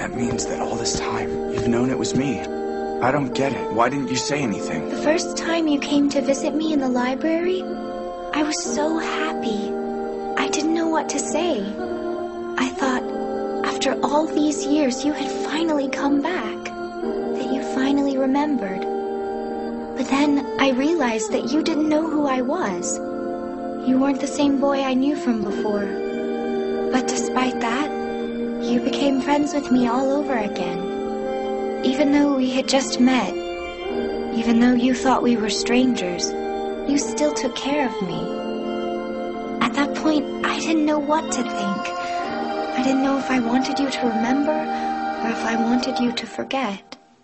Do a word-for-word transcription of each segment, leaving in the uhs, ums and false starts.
That means that all this time, you've known it was me. I don't get it. Why didn't you say anything? The first time you came to visit me in the library, I was so happy. I didn't know what to say. I thought, after all these years, you had finally come back. That you finally remembered. But then I realized that you didn't know who I was. You weren't the same boy I knew from before. But despite that, you became friends with me all over again. Even though we had just met, even though you thought we were strangers, you still took care of me. At that point, I didn't know what to think. I didn't know if I wanted you to remember or if I wanted you to forget.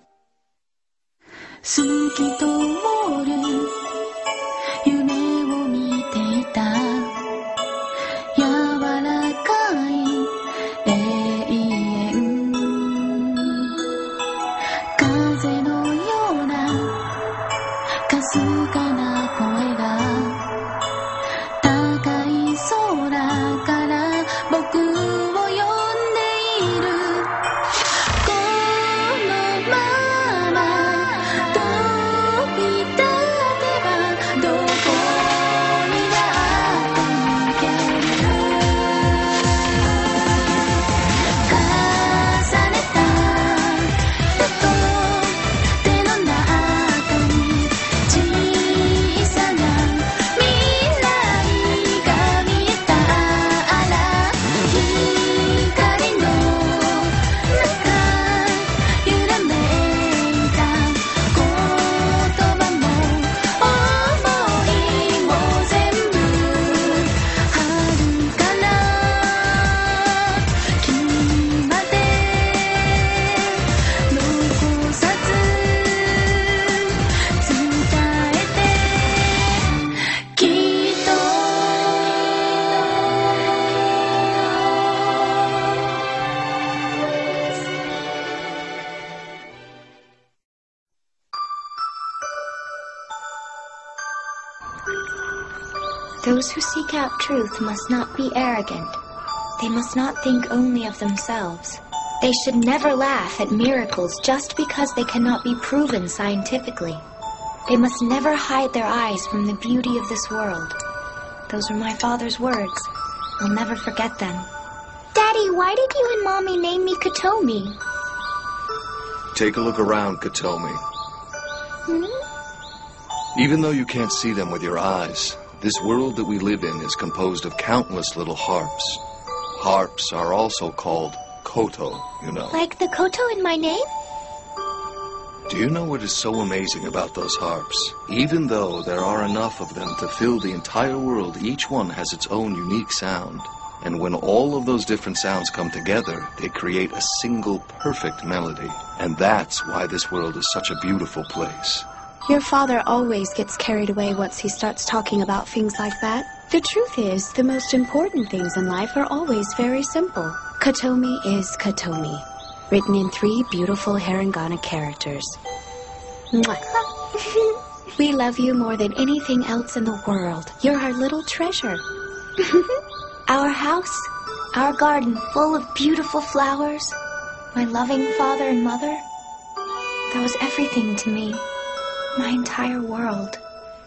透き通る夢を見ていた柔らかい永遠風のようなかすかな声が高い空から僕を呼んでいるこのまま飛び立てばどこにだって行ける重ねたふと手の中に小さな未来が見えたら光の中揺らめいた言葉も想いも全部遥かな君まで残さず伝えてきっと Those who seek out truth must not be arrogant. They must not think only of themselves. They should never laugh at miracles just because they cannot be proven scientifically. They must never hide their eyes from the beauty of this world. Those were my father's words. I'll never forget them. Daddy, why did you and Mommy name me Kotomi? Take a look around, Kotomi. Hmm? Even though you can't see them with your eyes, this world that we live in is composed of countless little harps. Harps are also called koto, you know. Like the koto in my name? Do you know what is so amazing about those harps? Even though there are enough of them to fill the entire world, each one has its own unique sound. And when all of those different sounds come together, they create a single perfect melody. And that's why this world is such a beautiful place. Your father always gets carried away once he starts talking about things like that. The truth is, the most important things in life are always very simple. Kotomi is Kotomi, written in three beautiful hiragana characters. Mwah. We love you more than anything else in the world. You're our little treasure. Our house, our garden full of beautiful flowers, my loving father and mother, that was everything to me. My entire world.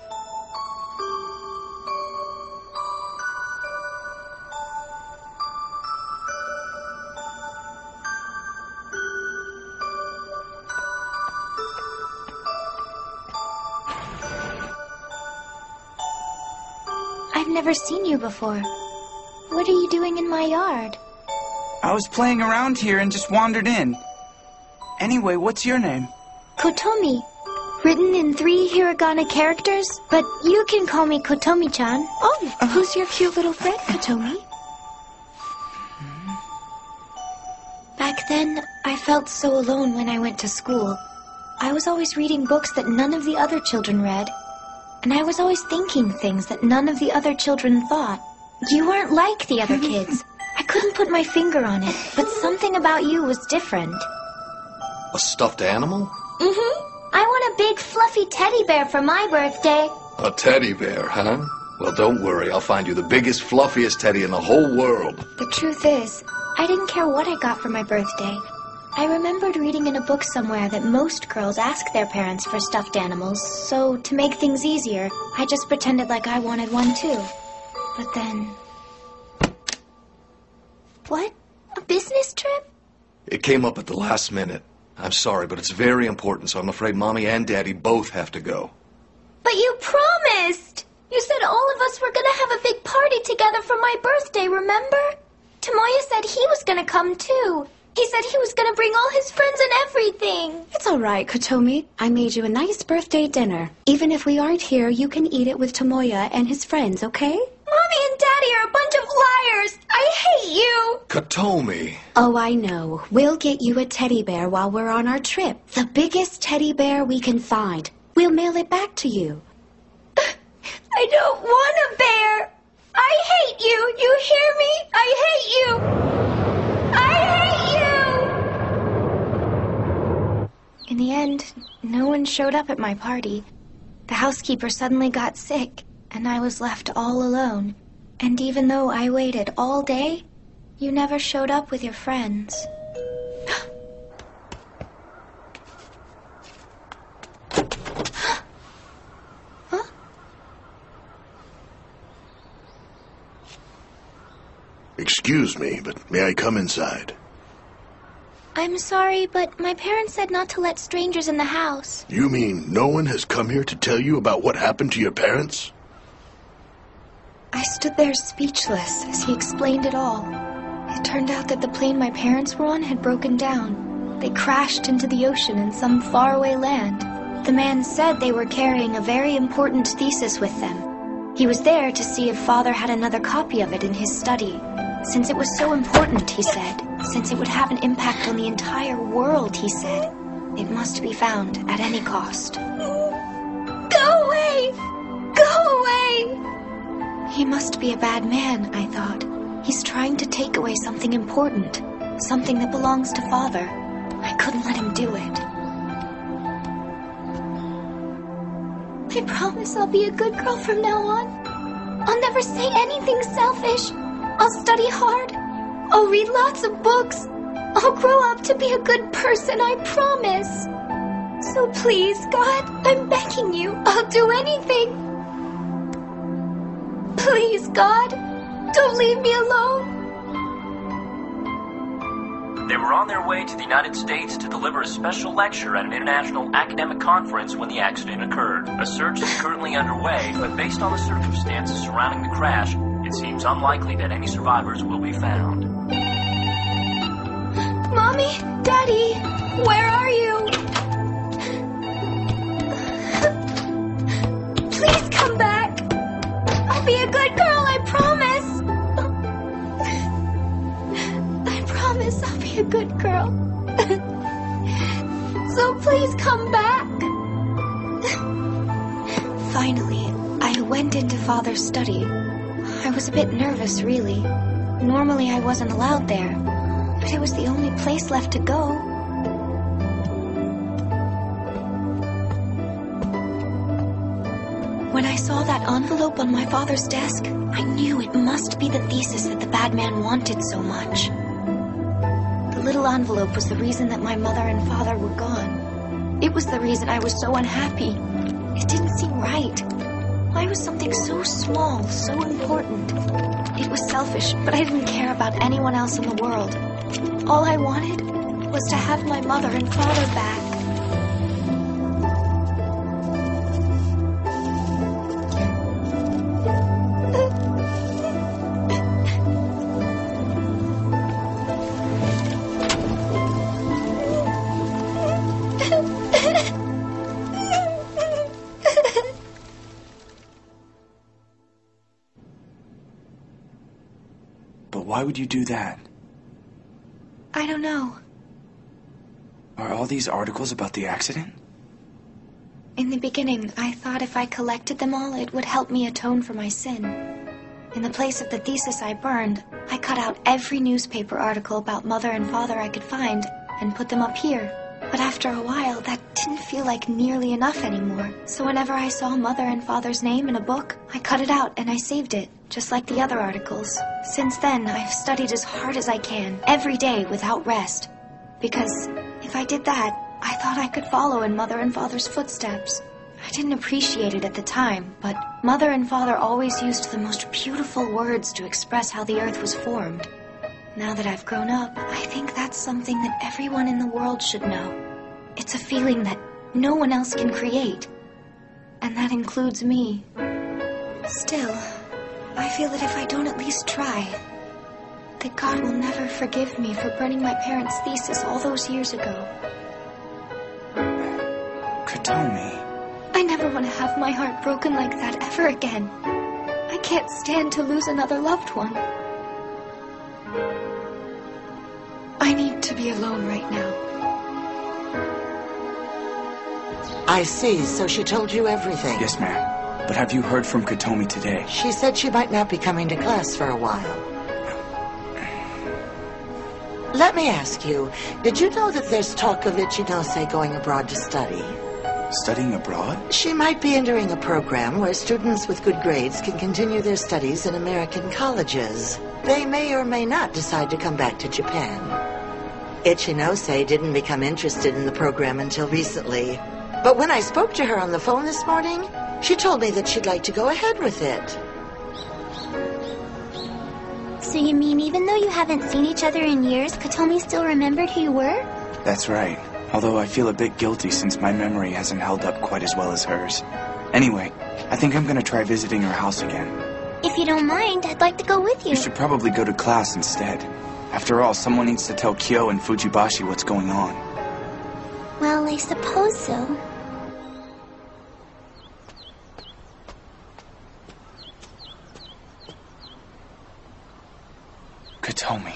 I've never seen you before. What are you doing in my yard? I was playing around here and just wandered in. Anyway, what's your name? Kotomi. Written in three hiragana characters, but you can call me Kotomi-chan. Oh, who's your cute little friend, Kotomi? Back then, I felt so alone when I went to school. I was always reading books that none of the other children read. And I was always thinking things that none of the other children thought. You weren't like the other kids. I couldn't put my finger on it, but something about you was different. A stuffed animal? Mm-hmm. I want a big fluffy teddy bear for my birthday. A teddy bear, huh? Well, don't worry. I'll find you the biggest, fluffiest teddy in the whole world. The truth is, I didn't care what I got for my birthday. I remembered reading in a book somewhere that most girls ask their parents for stuffed animals, so to make things easier, I just pretended like I wanted one too. But then... What? A business trip? It came up at the last minute. I'm sorry, but it's very important, so I'm afraid Mommy and Daddy both have to go. But you promised! You said all of us were gonna have a big party together for my birthday, remember? Tomoya said he was gonna come too. He said he was gonna bring all his friends and everything. It's all right, Kotomi. I made you a nice birthday dinner. Even if we aren't here, you can eat it with Tomoya and his friends, okay? Mommy and Daddy are a bunch of liars. I hate you. Katomi! Oh, I know. We'll get you a teddy bear while we're on our trip. The biggest teddy bear we can find. We'll mail it back to you. I don't want a bear. I hate you. You hear me? I hate you. I hate you. In the end, no one showed up at my party. The housekeeper suddenly got sick, and I was left all alone. And even though I waited all day, you never showed up with your friends. Excuse me, but may I come inside? I'm sorry, but my parents said not to let strangers in the house. You mean no one has come here to tell you about what happened to your parents? I stood there speechless as he explained it all. It turned out that the plane my parents were on had broken down. They crashed into the ocean in some faraway land. The man said they were carrying a very important thesis with them. He was there to see if Father had another copy of it in his study. Since it was so important, he said, since it would have an impact on the entire world, he said, it must be found at any cost. Go away! Go away! He must be a bad man, I thought. He's trying to take away something important, something that belongs to Father. I couldn't let him do it. I promise I'll be a good girl from now on. I'll never say anything selfish. I'll study hard. I'll read lots of books. I'll grow up to be a good person, I promise. So please, God, I'm begging you. I'll do anything. Please, God, don't leave me alone. They were on their way to the United States to deliver a special lecture at an international academic conference when the accident occurred. A search is currently underway, but based on the circumstances surrounding the crash, it seems unlikely that any survivors will be found. Mommy, Daddy, where are you? Please come back. I'll be a good girl, I promise. I promise I'll be a good girl. So please come back. Finally, I went into Father's study. I was a bit nervous, really. Normally I wasn't allowed there, but it was the only place left to go. When I saw that envelope on my father's desk, I knew it must be the thesis that the bad man wanted so much. The little envelope was the reason that my mother and father were gone. It was the reason I was so unhappy. It didn't seem right. Why was something so small so important? It was selfish, but I didn't care about anyone else in the world. All I wanted was to have my mother and father back. Why would you do that? I don't know. Are all these articles about the accident? In the beginning, I thought if I collected them all, it would help me atone for my sin. In the place of the thesis I burned, I cut out every newspaper article about Mother and Father I could find and put them up here. But after a while, that didn't feel like nearly enough anymore. So whenever I saw Mother and Father's name in a book, I cut it out and I saved it, just like the other articles. Since then, I've studied as hard as I can, every day without rest. Because if I did that, I thought I could follow in Mother and Father's footsteps. I didn't appreciate it at the time, but Mother and Father always used the most beautiful words to express how the earth was formed. Now that I've grown up, I think that's something that everyone in the world should know. It's a feeling that no one else can create. And that includes me. Still, I feel that if I don't at least try, that God will never forgive me for burning my parents' thesis all those years ago. Kotomi. I never want to have my heart broken like that ever again. I can't stand to lose another loved one. I need to be alone right now. I see, so she told you everything. Yes, ma'am. But have you heard from Kotomi today? She said she might not be coming to class for a while. Let me ask you, did you know that there's talk of Ichinose going abroad to study? Studying abroad? She might be entering a program where students with good grades can continue their studies in American colleges. They may or may not decide to come back to Japan. Ichinose didn't become interested in the program until recently. But when I spoke to her on the phone this morning, she told me that she'd like to go ahead with it. So you mean even though you haven't seen each other in years, Kotomi still remembered who you were? That's right. Although I feel a bit guilty since my memory hasn't held up quite as well as hers. Anyway, I think I'm gonna try visiting her house again. If you don't mind, I'd like to go with you. You should probably go to class instead. After all, someone needs to tell Kyo and Fujibashi what's going on. Well, I suppose so. Kotomi.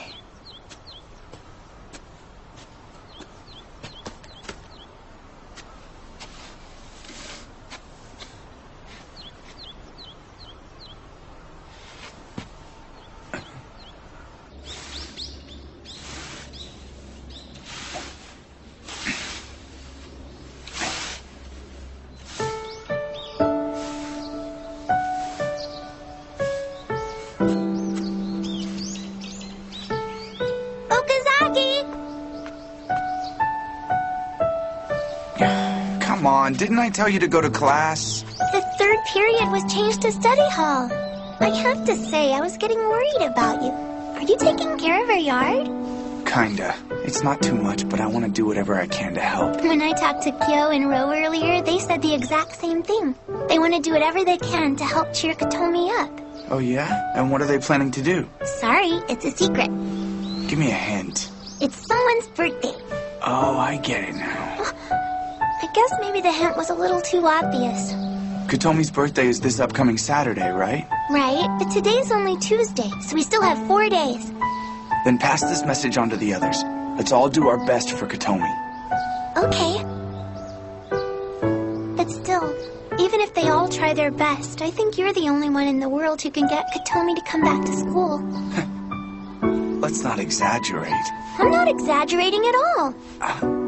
Come on, didn't I tell you to go to class? The third period was changed to study hall. I have to say, I was getting worried about you. Are you taking care of our yard? Kinda. It's not too much, but I want to do whatever I can to help. When I talked to Kyo and Ro earlier, they said the exact same thing. They want to do whatever they can to help cheer Kotomi up. Oh yeah? And what are they planning to do? Sorry, it's a secret. Give me a hint. It's someone's birthday. Oh, I get it now. I guess maybe the hint was a little too obvious. Kotomi's birthday is this upcoming Saturday, right? Right, but today's only Tuesday, so we still have four days. Then pass this message on to the others. Let's all do our best for Kotomi. Okay. But still, even if they all try their best, I think you're the only one in the world who can get Kotomi to come back to school. Let's not exaggerate. I'm not exaggerating at all. Uh,